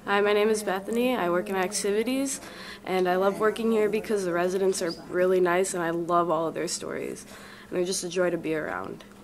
Hi, my name is Bethany. I work in activities, and I love working here because the residents are really nice, and I love all of their stories. And they're just a joy to be around.